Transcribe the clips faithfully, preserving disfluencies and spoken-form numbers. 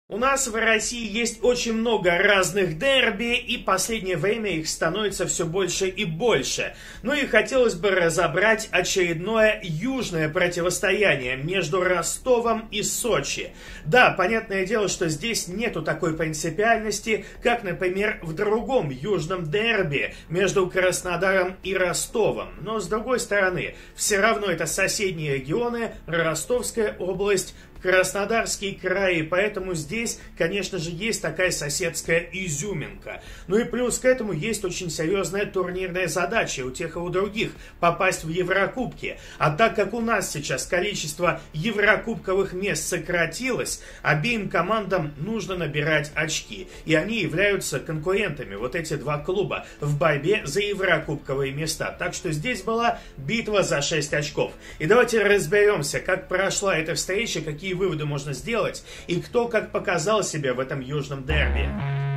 У нас в России есть очень много разных дерби, и в последнее время их становится все больше и больше. Ну и хотелось бы разобрать очередное южное противостояние между Ростовом и Сочи. Да, понятное дело, что здесь нету такой принципиальности, как, например, в другом южном дерби между Краснодаром и Ростовом. Но, с другой стороны, все равно это соседние регионы, Ростовская область, Краснодарский край, и поэтому здесь, конечно же, есть такая соседская изюминка. Ну и плюс к этому есть очень серьезная турнирная задача у тех и у других попасть в Еврокубки. А так как у нас сейчас количество еврокубковых мест сократилось, обеим командам нужно набирать очки. И они являются конкурентами, вот эти два клуба, в борьбе за еврокубковые места. Так что здесь была битва за шесть очков. И давайте разберемся, как прошла эта встреча, какие выводы можно сделать и кто как показал себя в этом южном дерби.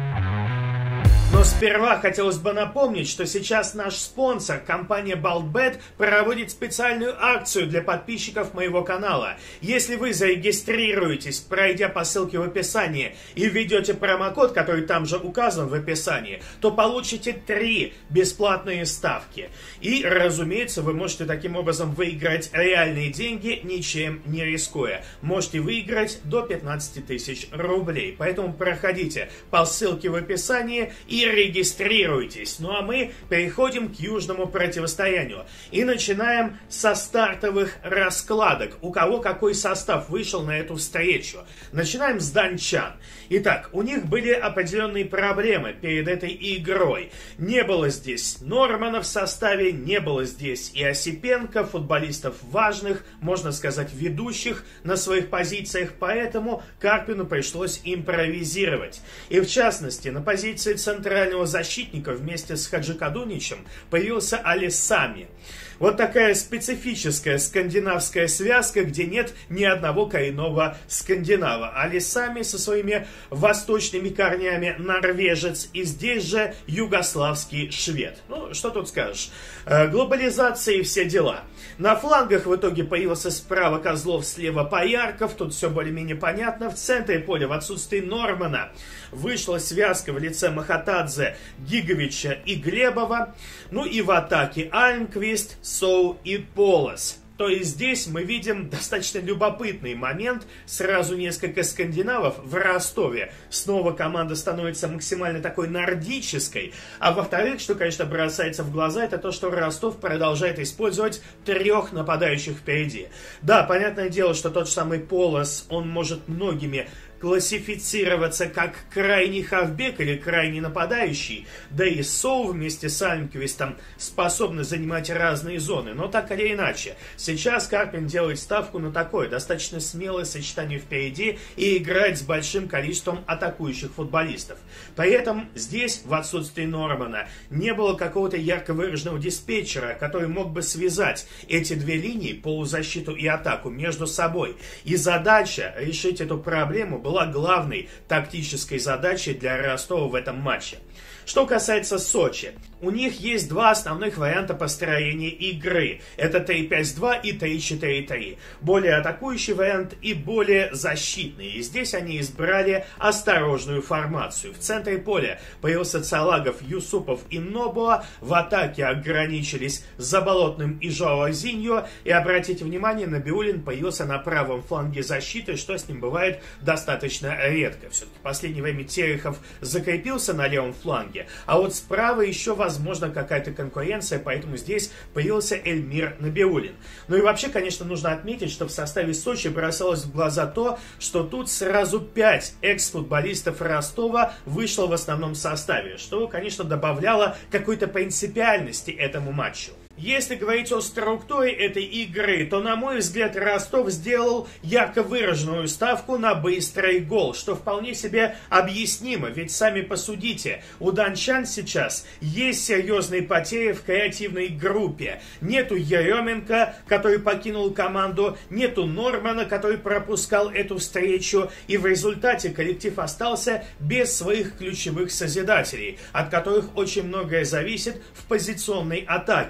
Но сперва хотелось бы напомнить, что сейчас наш спонсор, компания Baltbet, проводит специальную акцию для подписчиков моего канала. Если вы зарегистрируетесь, пройдя по ссылке в описании, и введете промокод, который там же указан в описании, то получите три бесплатные ставки. И, разумеется, вы можете таким образом выиграть реальные деньги, ничем не рискуя. Можете выиграть до пятнадцати тысяч рублей. Поэтому проходите по ссылке в описании и регистрируйтесь. Ну а мы переходим к южному противостоянию. И начинаем со стартовых раскладок. У кого какой состав вышел на эту встречу. Начинаем с дончан. Итак, у них были определенные проблемы перед этой игрой. Не было здесь Нормана в составе, не было здесь и Осипенко, футболистов важных, можно сказать, ведущих на своих позициях, поэтому Карпину пришлось импровизировать. И в частности, на позиции центрального защитника вместе с Хаджикадуничем появился Али Сами. Вот такая специфическая скандинавская связка, где нет ни одного коренного скандинава. Али Сами со своими восточными корнями норвежец, и здесь же югославский швед. Ну, что тут скажешь. Глобализация и все дела. На флангах в итоге появился справа Козлов, слева Поярков. Тут все более-менее понятно. В центре поля в отсутствии Нормана вышла связка в лице Махатадзе, Гиговича и Глебова. Ну и в атаке Альмквист, Соу и Полос. То есть здесь мы видим достаточно любопытный момент. Сразу несколько скандинавов в Ростове. Снова команда становится максимально такой нордической. А во-вторых, что, конечно, бросается в глаза, это то, что Ростов продолжает использовать трех нападающих впереди. Да, понятное дело, что тот же самый Полос, он может многими классифицироваться как крайний хавбек или крайний нападающий, да и Соу вместе с Альмквистом способны занимать разные зоны, но так или иначе. Сейчас Карпин делает ставку на такое достаточно смелое сочетание впереди и играть с большим количеством атакующих футболистов. При этом здесь, в отсутствии Нормана, не было какого-то ярко выраженного диспетчера, который мог бы связать эти две линии, полузащиту и атаку, между собой. И задача решить эту проблему была была главной тактической задачей для Ростова в этом матче. Что касается Сочи, у них есть два основных варианта построения игры. Это три пять два и три четыре три. Более атакующий вариант и более защитный. И здесь они избрали осторожную формацию. В центре поля появился Цалагов, Юсупов и Нобуа. В атаке ограничились Заболотным и Жоао Зиньо. И обратите внимание, Набиуллин появился на правом фланге защиты, что с ним бывает достаточно редко. Все-таки в последнее время Терехов закрепился на левом фланге. А вот справа еще возможно какая-то конкуренция, поэтому здесь появился Эльмир Набиуллин. Ну и вообще, конечно, нужно отметить, что в составе Сочи бросалось в глаза то, что тут сразу пять экс-футболистов Ростова вышло в основном составе, что, конечно, добавляло какой-то принципиальности этому матчу. Если говорить о структуре этой игры, то, на мой взгляд, Ростов сделал ярко выраженную ставку на быстрый гол, что вполне себе объяснимо, ведь сами посудите, у дончан сейчас есть серьезные потери в креативной группе. Нету Еременко, который покинул команду, нету Нормана, который пропускал эту встречу, и в результате коллектив остался без своих ключевых созидателей, от которых очень многое зависит в позиционной атаке.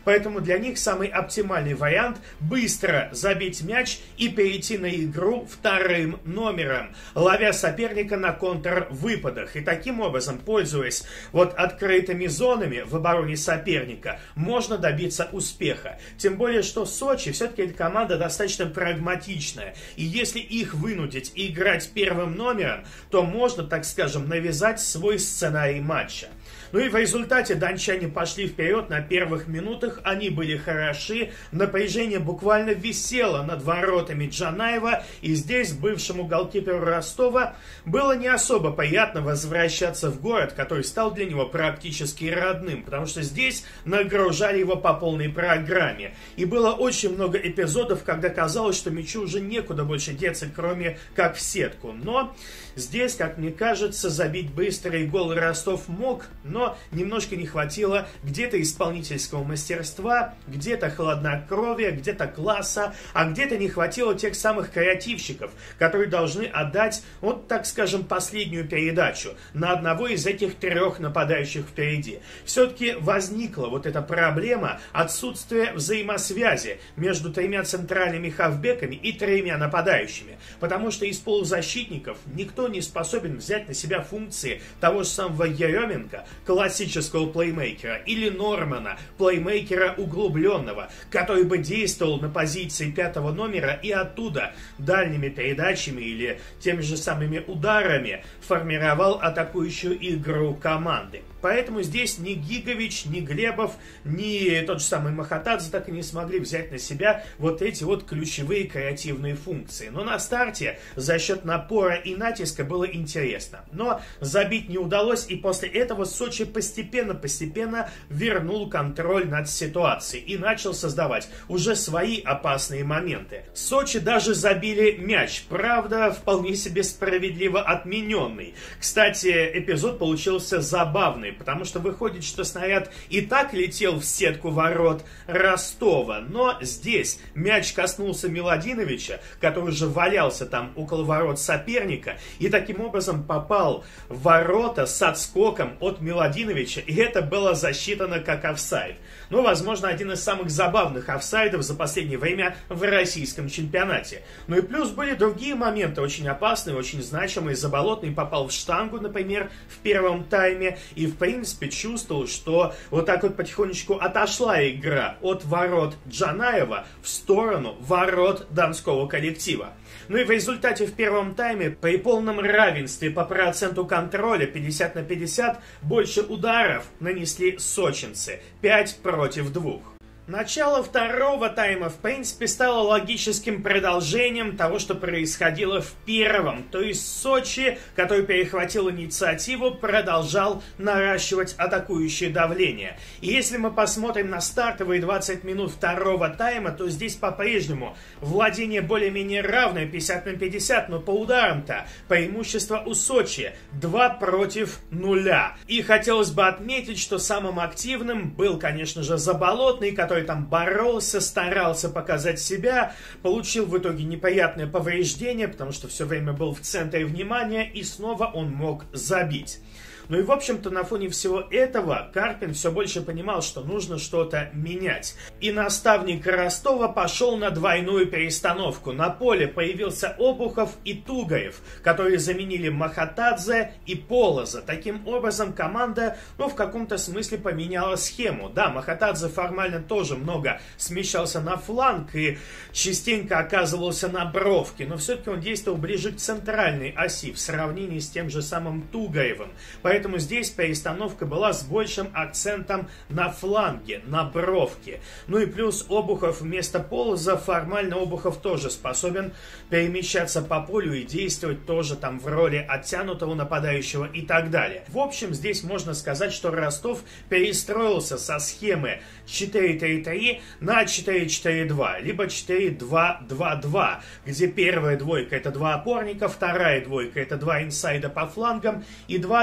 Поэтому для них самый оптимальный вариант – быстро забить мяч и перейти на игру вторым номером, ловя соперника на контрвыпадах. И таким образом, пользуясь вот открытыми зонами в обороне соперника, можно добиться успеха. Тем более, что Сочи все-таки эта команда достаточно прагматичная. И если их вынудить играть первым номером, то можно, так скажем, навязать свой сценарий матча. Ну и в результате дончане пошли вперед на первых минутах, они были хороши, напряжение буквально висело над воротами Джанаева, и здесь бывшему голкиперу Ростова было не особо приятно возвращаться в город, который стал для него практически родным, потому что здесь нагружали его по полной программе. И было очень много эпизодов, когда казалось, что мячу уже некуда больше деться, кроме как в сетку. Но здесь, как мне кажется, забить быстрый гол Ростов мог, но немножко не хватило где-то исполнительского мастерства, где-то хладнокровия, где-то класса, а где-то не хватило тех самых креативщиков, которые должны отдать, вот так скажем, последнюю передачу на одного из этих трех нападающих впереди. Все-таки возникла вот эта проблема отсутствия взаимосвязи между тремя центральными хавбеками и тремя нападающими, потому что из полузащитников никто не способен взять на себя функции того же самого Еременко, классического плеймейкера, или Нормана, плеймейкера углубленного, который бы действовал на позиции пятого номера и оттуда дальними передачами или теми же самыми ударами формировал атакующую игру команды. Поэтому здесь ни Гигович, ни Глебов, ни тот же самый Махатадзе так и не смогли взять на себя вот эти вот ключевые креативные функции. Но на старте за счет напора и натиска было интересно. Но забить не удалось, и после этого Сочи постепенно-постепенно вернул контроль над ситуацией и начал создавать уже свои опасные моменты. Сочи даже забили мяч, правда, вполне себе справедливо отмененный. Кстати, эпизод получился забавный, потому что выходит, что снаряд и так летел в сетку ворот Ростова, но здесь мяч коснулся Миладиновича, который уже валялся там около ворот соперника, и таким образом попал в ворота с отскоком от Миладиновича, и это было засчитано как офсайд. Ну, возможно, один из самых забавных офсайдов за последнее время в российском чемпионате. Ну и плюс были другие моменты, очень опасные, очень значимые. Заболотный попал в штангу, например, в первом тайме, и в принципе чувствовал, что вот так вот потихонечку отошла игра от ворот Джанаева в сторону ворот донского коллектива. Ну и в результате в первом тайме при полном равенстве по проценту контроля пятьдесят на пятьдесят больше ударов нанесли сочинцы. пять против двух. Начало второго тайма, в принципе, стало логическим продолжением того, что происходило в первом. То есть Сочи, который перехватил инициативу, продолжал наращивать атакующее давление. И если мы посмотрим на стартовые двадцать минут второго тайма, то здесь по-прежнему владение более-менее равное, пятьдесят на пятьдесят, но по ударам-то преимущество у Сочи два против нуля. И хотелось бы отметить, что самым активным был, конечно же, Заболотный, который там боролся, старался показать себя, получил в итоге неприятное повреждение, потому что все время был в центре внимания, и снова он мог забить. Ну и, в общем-то, на фоне всего этого Карпин все больше понимал, что нужно что-то менять. И наставник Ростова пошел на двойную перестановку. На поле появился Обухов и Тугаев, которые заменили Махатадзе и Полоза. Таким образом, команда, ну, в каком-то смысле поменяла схему. Да, Махатадзе формально тоже много смещался на фланг и частенько оказывался на бровке, но все-таки он действовал ближе к центральной оси в сравнении с тем же самым Тугаевым. Поэтому здесь перестановка была с большим акцентом на фланге, на бровке. Ну и плюс Обухов вместо Полоза, формально Обухов тоже способен перемещаться по полю и действовать тоже там в роли оттянутого нападающего и так далее. В общем, здесь можно сказать, что Ростов перестроился со схемы четыре три три на четыре четыре два, либо четыре два два два, где первая двойка это два опорника, вторая двойка это два инсайда по флангам и два центральных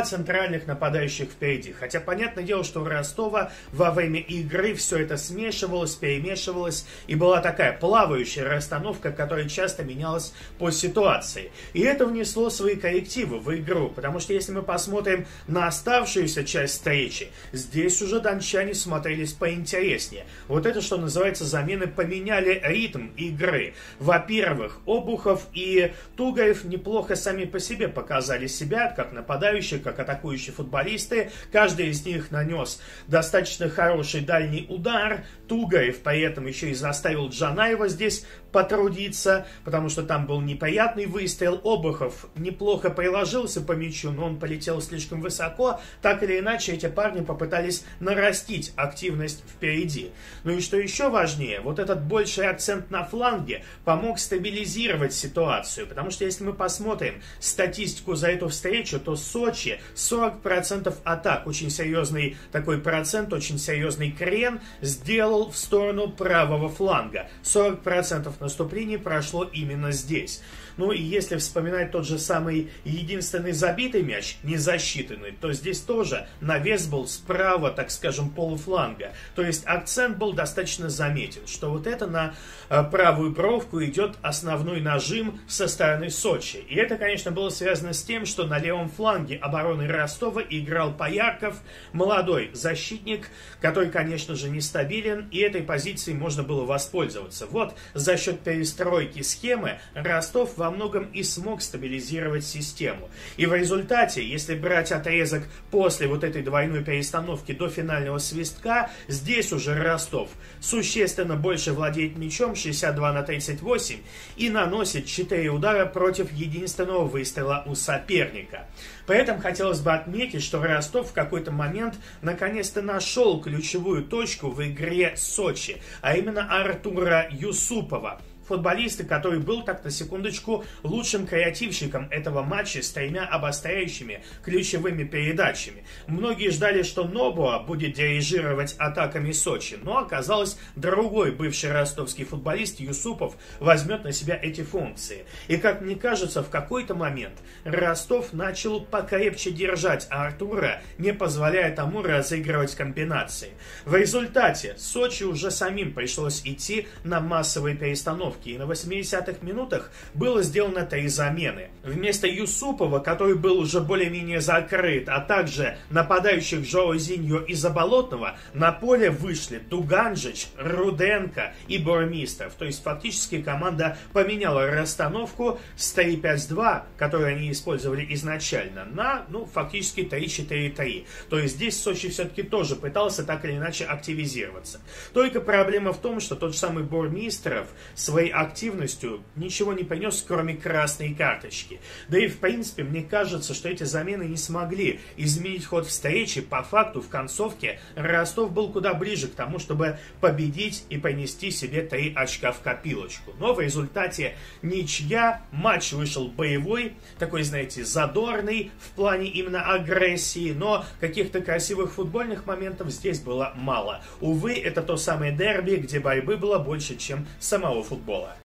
центральных нападающих впереди. Хотя, понятное дело, что у Ростова во время игры все это смешивалось, перемешивалось, и была такая плавающая расстановка, которая часто менялась по ситуации. И это внесло свои коррективы в игру, потому что если мы посмотрим на оставшуюся часть встречи, здесь уже дончане смотрелись поинтереснее. Вот это, что называется, замены поменяли ритм игры. Во-первых, Обухов и Тугаев неплохо сами по себе показали себя, как нападающие, как атакующие футболисты. Каждый из них нанес достаточно хороший дальний удар. Тугаев при этом еще и заставил Джанаева здесь потрудиться, потому что там был неприятный выстрел. Обухов неплохо приложился по мячу, но он полетел слишком высоко. Так или иначе, эти парни попытались нарастить активность впереди. Ну и что еще важнее, вот этот больший акцент на фланге помог стабилизировать ситуацию, потому что если мы посмотрим статистику за эту встречу, то Сочи сорок процентов атак, очень серьезный такой процент, очень серьезный крен сделал в сторону правого фланга. сорок процентов наступлений прошло именно здесь. Ну и если вспоминать тот же самый единственный забитый мяч, не засчитанный, то здесь тоже навес был справа, так скажем, полуфланга. То есть акцент был достаточно заметен, что вот это на э, правую бровку идет основной нажим со стороны Сочи. И это, конечно, было связано с тем, что на левом фланге обороны Ростова играл Поярков, молодой защитник, который, конечно же, нестабилен, и этой позицией можно было воспользоваться. Вот за счет перестройки схемы Ростов во многом и смог стабилизировать систему. И в результате, если брать отрезок после вот этой двойной перестановки до финального свистка, здесь уже Ростов существенно больше владеет мячом, шестьдесят два на тридцать восемь, и наносит четыре удара против единственного выстрела у соперника. При этом хотелось бы отметить, что Ростов в какой-то момент наконец-то нашел ключевую точку в игре Сочи, а именно Артура Юсупова. Футболиста, который был, так на секундочку, лучшим креативщиком этого матча с тремя обостряющими ключевыми передачами. Многие ждали, что Нобуа будет дирижировать атаками Сочи, но оказалось, другой бывший ростовский футболист Юсупов возьмет на себя эти функции. И, как мне кажется, в какой-то момент Ростов начал покрепче держать Артура, не позволяя тому разыгрывать комбинации. В результате Сочи уже самим пришлось идти на массовые перестановки. И на восьмидесятых минутах было сделано три замены. Вместо Юсупова, который был уже более-менее закрыт, а также нападающих Жорозиньо и Заболотного, на поле вышли Дуганжич, Руденко и Бурмистров. То есть фактически команда поменяла расстановку с три пять два, которую они использовали изначально, на, ну, фактически три четыре три. То есть здесь Сочи все-таки тоже пытался так или иначе активизироваться. Только проблема в том, что тот же самый Бурмистров своей активностью ничего не принес, кроме красной карточки. Да и в принципе, мне кажется, что эти замены не смогли изменить ход встречи. По факту, в концовке Ростов был куда ближе к тому, чтобы победить и принести себе три очка в копилочку. Но в результате ничья, матч вышел боевой, такой, знаете, задорный в плане именно агрессии, но каких-то красивых футбольных моментов здесь было мало. Увы, это то самое дерби, где борьбы было больше, чем самого футбола.